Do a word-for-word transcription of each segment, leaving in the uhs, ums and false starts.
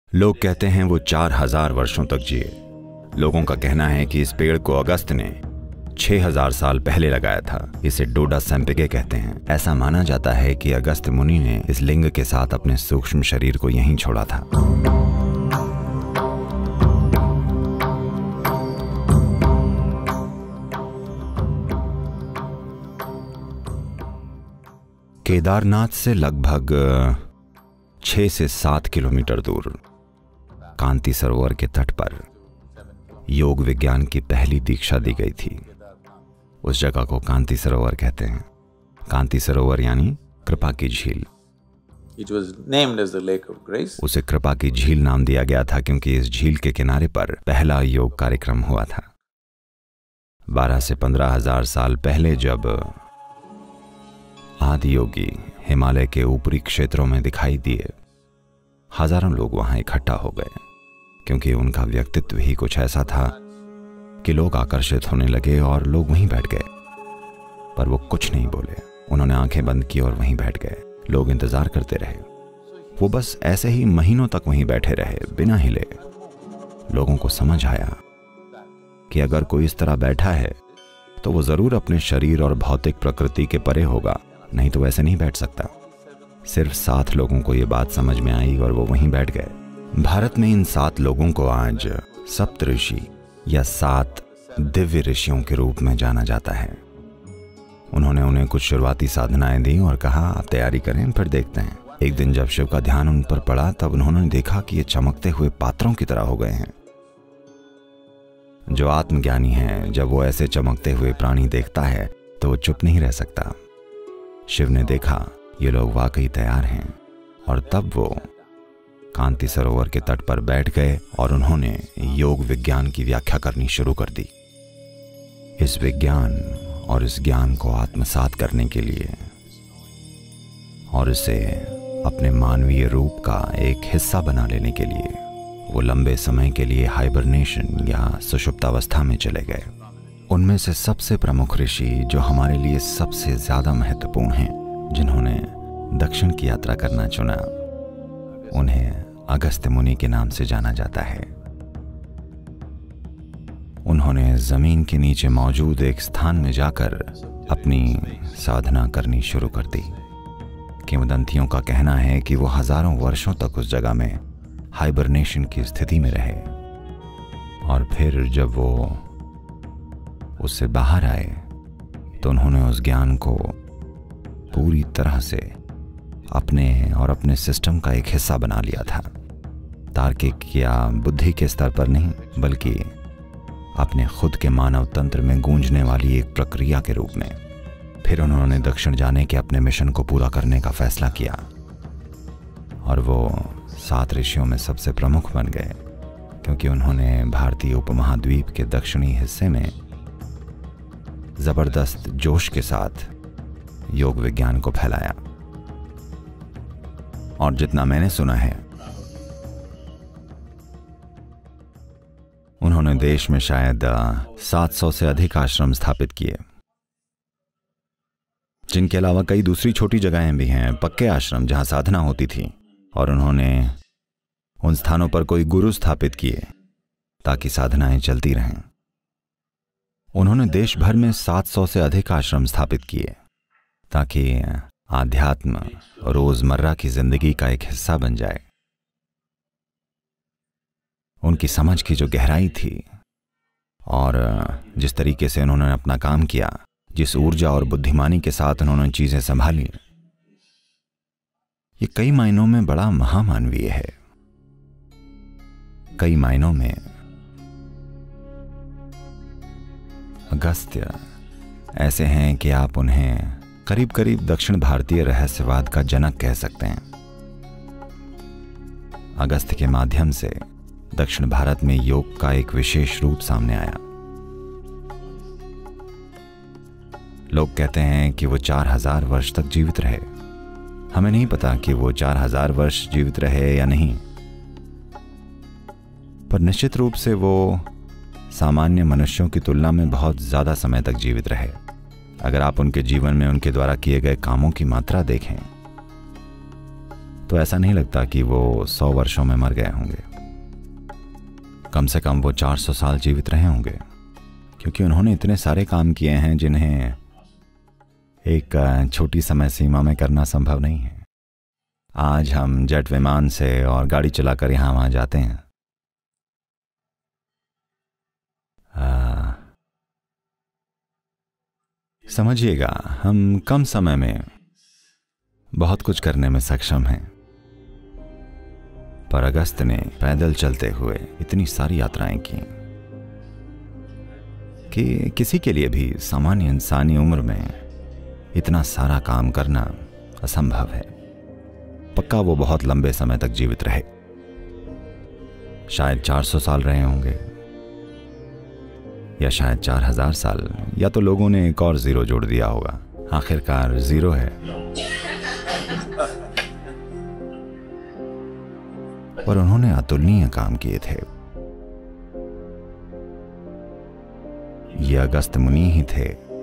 लोग कहते हैं वो चार हजार वर्षों तक जिए। लोगों का कहना है कि इस पेड़ को अगस्त ने छह हजार साल पहले लगाया था। इसे डोडा सेम्पिगे कहते हैं। ऐसा माना जाता है कि अगस्त मुनि ने इस लिंग के साथ अपने सूक्ष्म शरीर को यहीं छोड़ा था। केदारनाथ से लगभग छह से सात किलोमीटर दूर कांति सरोवर के तट पर योग विज्ञान की पहली दीक्षा दी गई थी। उस जगह को कांति सरोवर कहते हैं। कांति सरोवर यानी कृपा की झील। It was named as the Lake of Grace. उसे कृपा की झील नाम दिया गया था क्योंकि इस झील के किनारे पर पहला योग कार्यक्रम हुआ था। बारह से पंद्रह हजार साल पहले जब आदि योगी हिमालय के ऊपरी क्षेत्रों में दिखाई दिए, हजारों लोग वहां इकट्ठा हो गए क्योंकि उनका व्यक्तित्व ही कुछ ऐसा था कि लोग आकर्षित होने लगे और लोग वहीं बैठ गए। पर वो कुछ नहीं बोले। उन्होंने आंखें बंद की और वहीं बैठ गए। लोग इंतजार करते रहे। वो बस ऐसे ही महीनों तक वहीं बैठे रहे बिना हिले। लोगों को समझ आया कि अगर कोई इस तरह बैठा है तो वो जरूर अपने शरीर और भौतिक प्रकृति के परे होगा, नहीं तो वैसे नहीं बैठ सकता। सिर्फ सात लोगों को ये बात समझ में आई और वो वहीं बैठ गए। भारत में इन सात लोगों को आज सप्त ऋषि या सात दिव्य ऋषियों के रूप में जाना जाता है। उन्होंने उन्हें कुछ शुरुआती साधनाएं दी और कहा, आप तैयारी करें, फिर देखते हैं। एक दिन जब शिव का ध्यान उन पर पड़ा तब उन्होंने देखा कि ये चमकते हुए पात्रों की तरह हो गए हैं। जो आत्मज्ञानी है, जब वो ऐसे चमकते हुए प्राणी देखता है तो वो चुप नहीं रह सकता। शिव ने देखा ये लोग वाकई तैयार हैं और तब वो कांति सरोवर के तट पर बैठ गए और उन्होंने योग विज्ञान की व्याख्या करनी शुरू कर दी। इस विज्ञान और इस ज्ञान को आत्मसात करने के लिए और इसे अपने मानवीय रूप का एक हिस्सा बना लेने के लिए वो लंबे समय के लिए हाइबरनेशन या सुषुप्तावस्था में चले गए। उनमें से सबसे प्रमुख ऋषि जो हमारे लिए सबसे ज्यादा महत्वपूर्ण हैं, जिन्होंने दक्षिण की यात्रा करना चुना, उन्हें अगस्त मुनि के नाम से जाना जाता है। उन्होंने जमीन के नीचे मौजूद एक स्थान में जाकर अपनी साधना करनी शुरू कर दी। किंवदंतियों का कहना है कि वो हजारों वर्षों तक उस जगह में हाइबरनेशन की स्थिति में रहे और फिर जब वो उससे बाहर आए तो उन्होंने उस ज्ञान को पूरी तरह से अपने और अपने सिस्टम का एक हिस्सा बना लिया था। तार्किक या बुद्धि के स्तर पर नहीं, बल्कि अपने खुद के मानव तंत्र में गूंजने वाली एक प्रक्रिया के रूप में। फिर उन्होंने दक्षिण जाने के अपने मिशन को पूरा करने का फैसला किया और वो सात ऋषियों में सबसे प्रमुख बन गए क्योंकि उन्होंने भारतीय उपमहाद्वीप के दक्षिणी हिस्से में जबरदस्त जोश के साथ योग विज्ञान को फैलाया। और जितना मैंने सुना है, उन्होंने देश में शायद सात सौ से अधिक आश्रम स्थापित किए, जिनके अलावा कई दूसरी छोटी जगहें भी हैं, पक्के आश्रम जहां साधना होती थी। और उन्होंने उन स्थानों पर कोई गुरु स्थापित किए ताकि साधनाएं चलती रहें। उन्होंने देश भर में सात सौ से अधिक आश्रम स्थापित किए ताकि आध्यात्म रोजमर्रा की जिंदगी का एक हिस्सा बन जाए। उनकी समझ की जो गहराई थी और जिस तरीके से उन्होंने अपना काम किया, जिस ऊर्जा और बुद्धिमानी के साथ उन्होंने चीजें संभाली, ये कई मायनों में बड़ा महामानवीय है। कई मायनों में अगस्त्य ऐसे हैं कि आप उन्हें करीब करीब दक्षिण भारतीय रहस्यवाद का जनक कह सकते हैं। अगस्त्य के माध्यम से दक्षिण भारत में योग का एक विशेष रूप सामने आया। लोग कहते हैं कि वो चार हजार वर्ष तक जीवित रहे। हमें नहीं पता कि वो चार हजार वर्ष जीवित रहे या नहीं, पर निश्चित रूप से वो सामान्य मनुष्यों की तुलना में बहुत ज्यादा समय तक जीवित रहे। अगर आप उनके जीवन में उनके द्वारा किए गए कामों की मात्रा देखें तो ऐसा नहीं लगता कि वो सौ वर्षों में मर गए होंगे। कम से कम वो चार सौ साल जीवित रहे होंगे, क्योंकि उन्होंने इतने सारे काम किए हैं जिन्हें एक छोटी समय सीमा में करना संभव नहीं है। आज हम जेट विमान से और गाड़ी चलाकर यहां वहां जाते हैं। आ, समझिएगा, हम कम समय में बहुत कुछ करने में सक्षम हैं, पर अगस्त ने पैदल चलते हुए इतनी सारी यात्राएं की कि किसी के लिए भी सामान्य इंसानी उम्र में इतना सारा काम करना असंभव है। पक्का वो बहुत लंबे समय तक जीवित रहे, शायद चार सौ साल रहे होंगे, या शायद चार हजार साल, या तो लोगों ने एक और जीरो जोड़ दिया होगा। आखिरकार जीरो है। पर उन्होंने अतुलनीय काम किए थे। ये अगस्त मुनि ही थे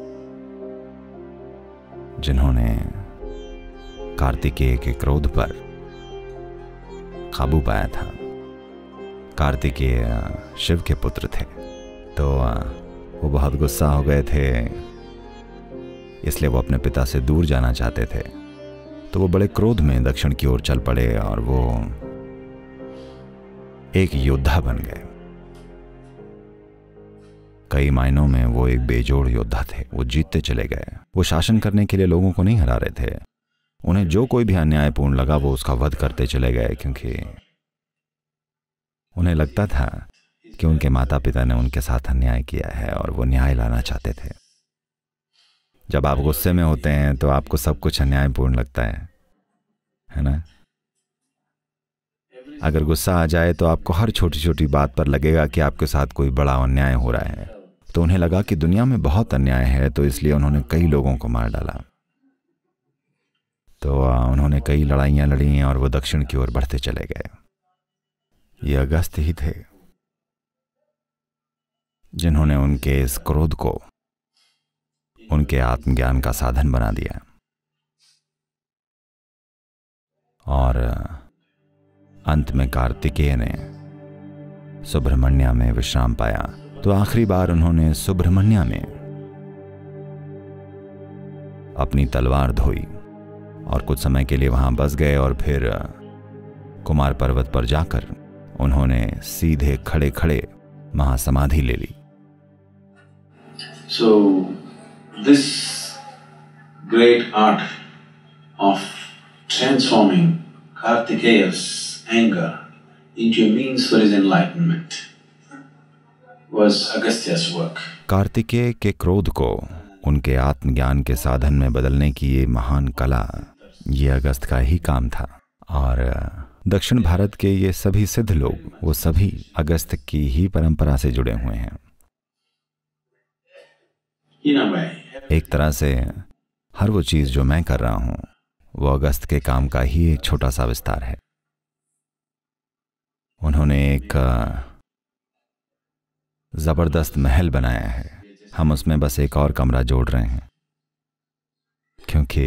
जिन्होंने कार्तिकेय के क्रोध पर काबू पाया था। कार्तिकेय शिव के पुत्र थे, तो वो बहुत गुस्सा हो गए थे, इसलिए वो अपने पिता से दूर जाना चाहते थे। तो वो बड़े क्रोध में दक्षिण की ओर चल पड़े और वो एक योद्धा बन गए। कई मायनों में वो एक बेजोड़ योद्धा थे। वो जीतते चले गए। वो शासन करने के लिए लोगों को नहीं हरा रहे थे। उन्हें जो कोई भी अन्यायपूर्ण लगा वो उसका वध करते चले गए, क्योंकि उन्हें लगता था कि उनके माता पिता ने उनके साथ अन्याय किया है और वो न्याय लाना चाहते थे। जब आप गुस्से में होते हैं तो आपको सब कुछ अन्यायपूर्ण लगता है, है ना? अगर गुस्सा आ जाए तो आपको हर छोटी छोटी बात पर लगेगा कि आपके साथ कोई बड़ा अन्याय हो रहा है। तो उन्हें लगा कि दुनिया में बहुत अन्याय है, तो इसलिए उन्होंने कई लोगों को मार डाला। तो उन्होंने कई लड़ाइयां लड़ी और वो दक्षिण की ओर बढ़ते चले गए। ये अगस्त ही थे जिन्होंने उनके इस क्रोध को उनके आत्मज्ञान का साधन बना दिया। और अंत में कार्तिकेय ने सुब्रमण्य में विश्राम पाया। तो आखिरी बार उन्होंने सुब्रमण्य में अपनी तलवार धोई और कुछ समय के लिए वहां बस गए, और फिर कुमार पर्वत पर जाकर उन्होंने सीधे खड़े खड़े महासमाधि ले ली। So this great art of transforming Kartikeya's anger into a means for his enlightenment was Agastya's work. Kartikeya के क्रोध को उनके आत्मज्ञान के साधन में बदलने की ये महान कला, ये अगस्त का ही काम था। और दक्षिण भारत के ये सभी सिद्ध लोग, वो सभी अगस्त की ही परंपरा से जुड़े हुए हैं। एक तरह से हर वो चीज जो मैं कर रहा हूं वो अगस्त के काम का ही एक छोटा सा विस्तार है। उन्होंने एक जबरदस्त महल बनाया है, हम उसमें बस एक और कमरा जोड़ रहे हैं, क्योंकि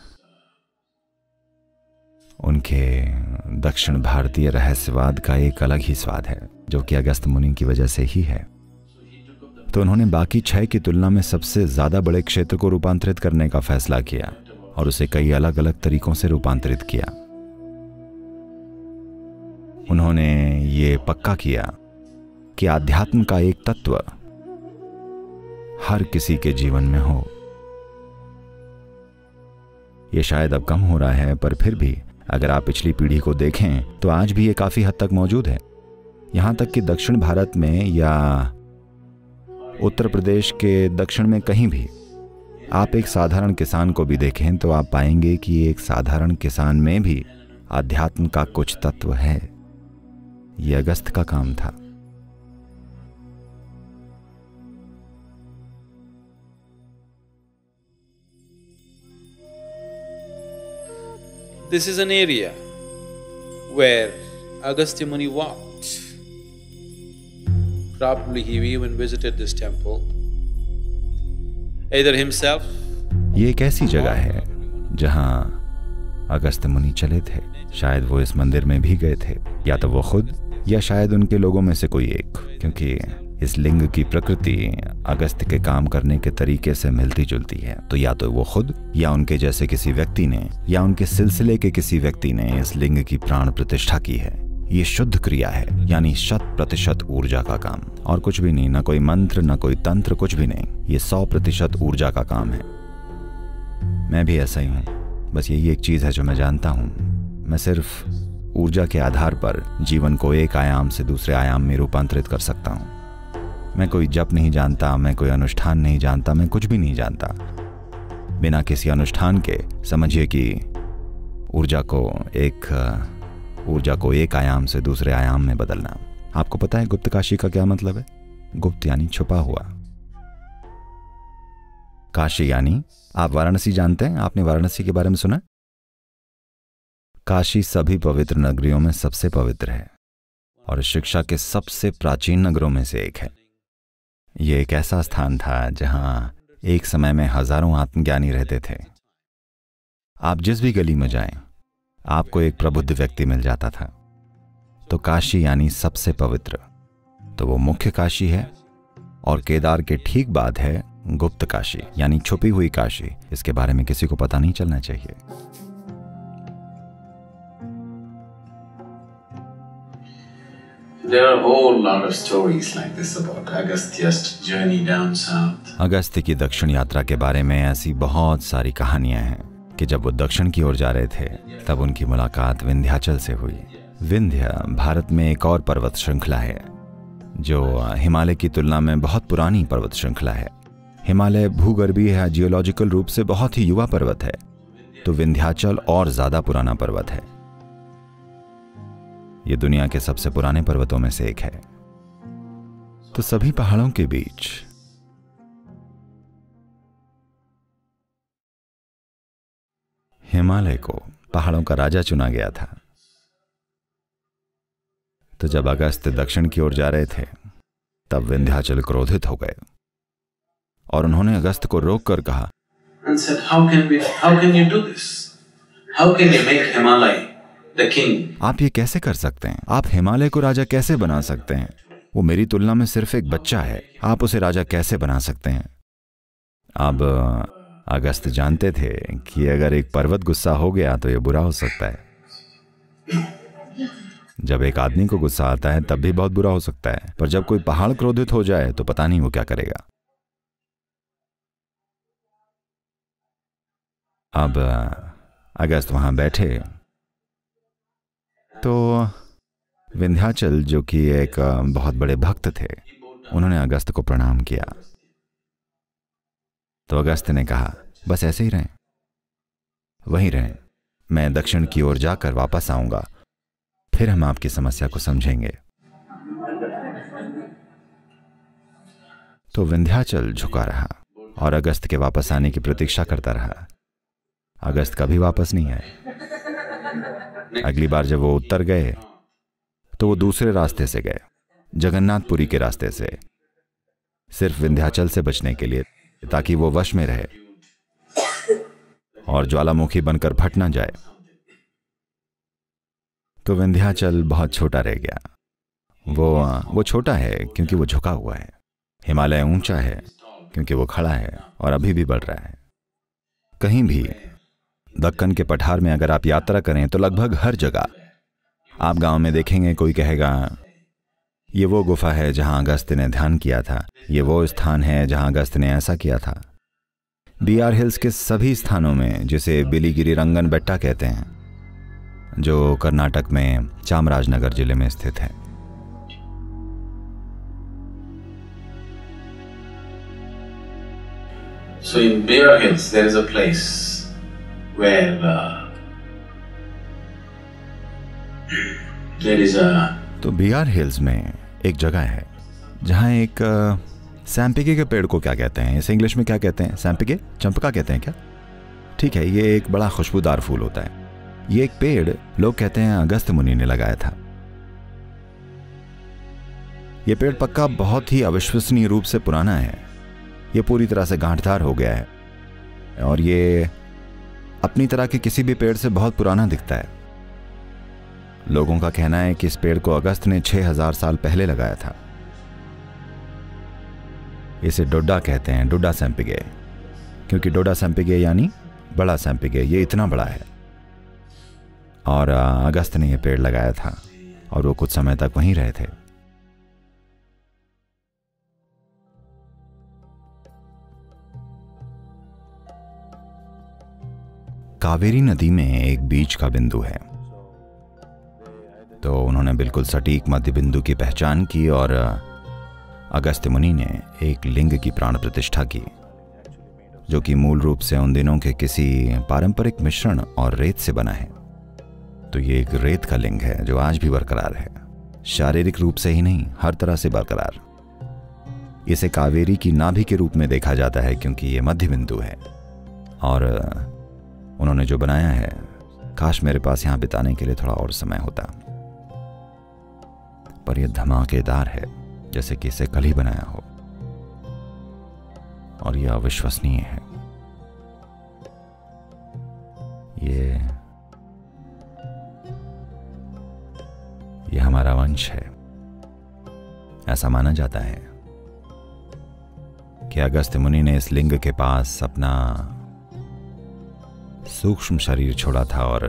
उनके दक्षिण भारतीय रहस्यवाद का एक अलग ही स्वाद है, जो कि अगस्त मुनि की वजह से ही है। तो उन्होंने बाकी छह की तुलना में सबसे ज्यादा बड़े क्षेत्र को रूपांतरित करने का फैसला किया और उसे कई अलग अलग तरीकों से रूपांतरित किया। उन्होंने ये पक्का किया कि आध्यात्म का एक तत्व हर किसी के जीवन में हो। ये शायद अब कम हो रहा है, पर फिर भी अगर आप पिछली पीढ़ी को देखें तो आज भी ये काफी हद तक मौजूद है। यहां तक कि दक्षिण भारत में या उत्तर प्रदेश के दक्षिण में कहीं भी आप एक साधारण किसान को भी देखें तो आप पाएंगे कि एक साधारण किसान में भी आध्यात्म का कुछ तत्व है। यह अगस्त का काम था। This is an area where Agastya Muni walked. Probably he even visited this temple, either himself. ये एक ऐसी जगह है जहां अगस्त मुनि चले थे, शायद वो इस मंदिर में भी गए थे, या तो वो खुद या शायद उनके लोगों में से कोई एक, क्योंकि इस लिंग की प्रकृति अगस्त्य के काम करने के तरीके से मिलती जुलती है। तो या तो वो खुद या उनके जैसे किसी व्यक्ति ने या उनके सिलसिले के किसी व्यक्ति ने इस लिंग की प्राण प्रतिष्ठा की है। ये शुद्ध क्रिया है, यानी शत प्रतिशत ऊर्जा का काम, और कुछ भी नहीं, ना कोई मंत्र ना कोई तंत्र, कुछ भी नहीं। ये सौ प्रतिशत ऊर्जा का काम है। मैं भी ऐसा ही हूँ, बस यही एक चीज़ है जो मैं जानता हूँ। मैं सिर्फ ऊर्जा के आधार पर जीवन को एक आयाम से दूसरे आयाम में रूपांतरित कर सकता हूँ। मैं कोई जप नहीं जानता, मैं कोई अनुष्ठान नहीं जानता, मैं कुछ भी नहीं जानता। बिना किसी अनुष्ठान के समझिए कि ऊर्जा को एक ऊर्जा को एक आयाम से दूसरे आयाम में बदलना। आपको पता है गुप्त काशी का क्या मतलब है? गुप्त यानी छुपा हुआ, काशी यानी, आप वाराणसी जानते हैं? आपने वाराणसी के बारे में सुना? काशी सभी पवित्र नगरियों में सबसे पवित्र है और शिक्षा के सबसे प्राचीन नगरों में से एक है। यह एक ऐसा स्थान था जहां एक समय में हजारों आत्मज्ञानी रहते थे। आप जिस भी गली में जाएं, आपको एक प्रबुद्ध व्यक्ति मिल जाता था। तो काशी यानी सबसे पवित्र, तो वो मुख्य काशी है, और केदार के ठीक बाद है गुप्त काशी यानी छुपी हुई काशी। इसके बारे में किसी को पता नहीं चलना चाहिए। There are a whole lot of stories like this about Agastya's journey down south. Agastya की दक्षिण यात्रा के बारे में ऐसी बहुत सारी कहानियां हैं कि जब वो दक्षिण की ओर जा रहे थे तब उनकी मुलाकात विंध्याचल से हुई। विंध्य भारत में एक और पर्वत श्रृंखला है जो हिमालय की तुलना में बहुत पुरानी पर्वत श्रृंखला है। हिमालय भूगर्भीय या जियोलॉजिकल रूप से बहुत ही युवा पर्वत है, तो विंध्याचल और ज्यादा पुराना पर्वत है। ये दुनिया के सबसे पुराने पर्वतों में से एक है। तो सभी पहाड़ों के बीच हिमालय को पहाड़ों का राजा चुना गया था। तो जब अगस्त्य दक्षिण की ओर जा रहे थे तब विंध्याचल क्रोधित हो गए और उन्होंने अगस्त्य को रोककर कहा, And said, how can we, how can you do this? How can you make Himalaya the king? आप ये कैसे कर सकते हैं? आप हिमालय को राजा कैसे बना सकते हैं? वो मेरी तुलना में सिर्फ एक बच्चा है, आप उसे राजा कैसे बना सकते हैं? अब अगस्त्य जानते थे कि अगर एक पर्वत गुस्सा हो गया तो ये बुरा हो सकता है। जब एक आदमी को गुस्सा आता है तब भी बहुत बुरा हो सकता है, पर जब कोई पहाड़ क्रोधित हो जाए तो पता नहीं वो क्या करेगा। अब अगस्त्य वहां बैठे तो विंध्याचल, जो कि एक बहुत बड़े भक्त थे, उन्होंने अगस्त्य को प्रणाम किया। तो अगस्त्य ने कहा, बस ऐसे ही रहें, वहीं रहें, मैं दक्षिण की ओर जाकर वापस आऊंगा, फिर हम आपकी समस्या को समझेंगे। तो विंध्याचल झुका रहा और अगस्त्य के वापस आने की प्रतीक्षा करता रहा। अगस्त्य कभी वापस नहीं आए। अगली बार जब वो उत्तर गए तो वो दूसरे रास्ते से गए, जगन्नाथपुरी के रास्ते से, सिर्फ विंध्याचल से बचने के लिए, ताकि वो वश में रहे और ज्वालामुखी बनकर फट ना जाए। तो विंध्याचल बहुत छोटा रह गया। वो वो छोटा है क्योंकि वो झुका हुआ है। हिमालय ऊंचा है क्योंकि वो खड़ा है और अभी भी बढ़ रहा है। कहीं भी दक्कन के पठार में अगर आप यात्रा करें तो लगभग हर जगह आप गांव में देखेंगे कोई कहेगा ये वो गुफा है जहां अगस्त्य ने ध्यान किया था, ये वो स्थान है जहां अगस्त्य ने ऐसा किया था। बियार हिल्स के सभी स्थानों में, जिसे बिलीगिरी रंगन बेट्टा कहते हैं, जो कर्नाटक में चामराजनगर जिले में स्थित है। So in Bear Hills there is a place where uh, there is a तो बियार हिल्स में एक जगह है जहां एक सैम्पिके के पेड़ को क्या कहते हैं, इसे इंग्लिश में क्या कहते हैं? सैम्पिके, चंपका कहते हैं क्या? ठीक है, ये एक बड़ा खुशबूदार फूल होता है। ये एक पेड़ लोग कहते हैं अगस्त्य मुनि ने लगाया था। ये पेड़ पक्का बहुत ही अविश्वसनीय रूप से पुराना है। ये पूरी तरह से गांठदार हो गया है और ये अपनी तरह के किसी भी पेड़ से बहुत पुराना दिखता है। लोगों का कहना है कि इस पेड़ को अगस्त ने छह हजार साल पहले लगाया था। इसे डोडा कहते हैं, डोडा सैम्पिगे, क्योंकि डोडा सैम्पिगे यानी बड़ा सैम्पिगे, ये इतना बड़ा है। और अगस्त ने यह पेड़ लगाया था और वो कुछ समय तक वहीं रहे थे। कावेरी नदी में एक बीच का बिंदु है, तो उन्होंने बिल्कुल सटीक मध्य बिंदु की पहचान की और अगस्त्य मुनि ने एक लिंग की प्राण प्रतिष्ठा की, जो कि मूल रूप से उन दिनों के किसी पारंपरिक मिश्रण और रेत से बना है। तो ये एक रेत का लिंग है जो आज भी बरकरार है, शारीरिक रूप से ही नहीं, हर तरह से बरकरार। इसे कावेरी की नाभि के रूप में देखा जाता है क्योंकि ये मध्य बिंदु है। और उन्होंने जो बनाया है, काश मेरे पास यहां बिताने के लिए थोड़ा और समय होता, पर यह धमाकेदार है, जैसे कि इसे कल ही बनाया हो, और यह अविश्वसनीय है। ये ये हमारा वंश है। ऐसा माना जाता है कि अगस्त्य मुनि ने इस लिंग के पास अपना सूक्ष्म शरीर छोड़ा था और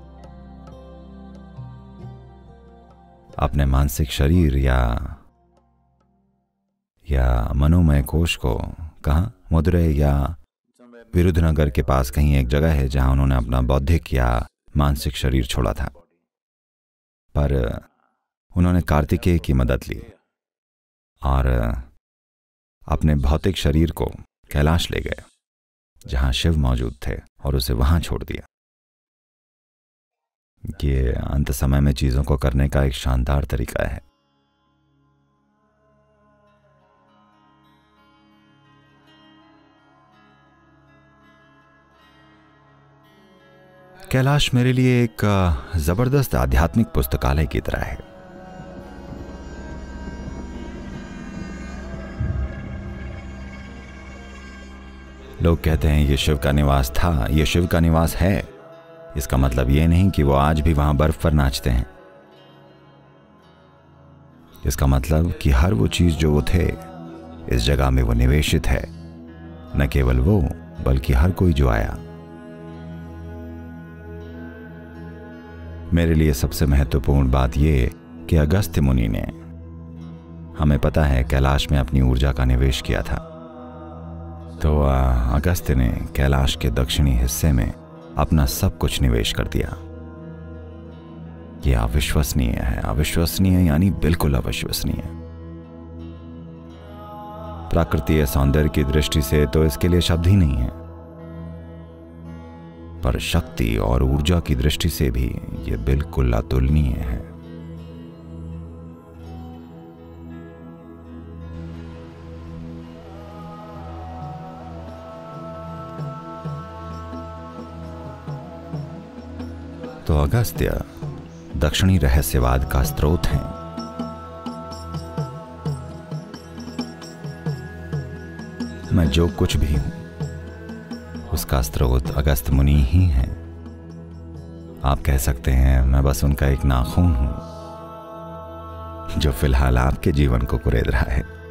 अपने मानसिक शरीर या या मनोमय कोश को कहाँ, मदुरै या विरुद्धनगर के पास कहीं एक जगह है जहां उन्होंने अपना बौद्धिक या मानसिक शरीर छोड़ा था। पर उन्होंने कार्तिकेय की मदद ली और अपने भौतिक शरीर को कैलाश ले गए जहां शिव मौजूद थे और उसे वहां छोड़ दिया। ये अंत समय में चीजों को करने का एक शानदार तरीका है। कैलाश मेरे लिए एक जबरदस्त आध्यात्मिक पुस्तकालय की तरह है। लोग कहते हैं ये शिव का निवास था, ये शिव का निवास है। इसका मतलब ये नहीं कि वो आज भी वहां बर्फ पर नाचते हैं। इसका मतलब कि हर वो चीज जो वो थे, इस जगह में वो निवेशित है। न केवल वो, बल्कि हर कोई जो आया। मेरे लिए सबसे महत्वपूर्ण बात यह कि अगस्त्य मुनि ने, हमें पता है, कैलाश में अपनी ऊर्जा का निवेश किया था। तो अगस्त्य ने कैलाश के दक्षिणी हिस्से में अपना सब कुछ निवेश कर दिया। यह अविश्वसनीय है, अविश्वसनीय यानी बिल्कुल अविश्वसनीय। प्राकृतिक सौंदर्य की दृष्टि से तो इसके लिए शब्द ही नहीं है, पर शक्ति और ऊर्जा की दृष्टि से भी यह बिल्कुल अतुलनीय है। तो अगस्त्य दक्षिणी रहस्यवाद का स्रोत हैं। मैं जो कुछ भी हूं, उसका स्रोत अगस्त्य मुनि ही हैं। आप कह सकते हैं मैं बस उनका एक नाखून हूं जो फिलहाल आपके जीवन को कुरेद रहा है।